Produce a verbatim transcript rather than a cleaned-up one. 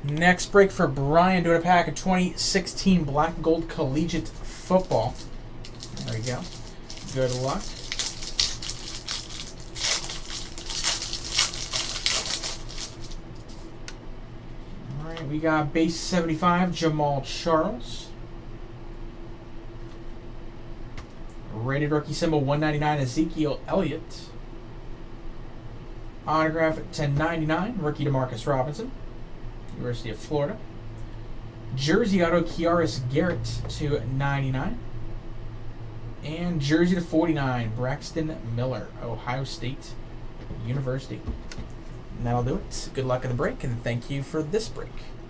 Next break for Brian, doing a pack of twenty sixteen Black Gold Collegiate Football. There we go. Good luck. All right, we got base seventy-five, Jamal Charles. Rated rookie symbol one ninety-nine, Ezekiel Elliott. Autograph ten ninety-nine, rookie DeMarcus Robinson, University of Florida. Jersey auto, Kiaris Garrett to ninety-nine. And jersey to forty-nine, Braxton Miller, Ohio State University. And that'll do it. Good luck in the break, and thank you for this break.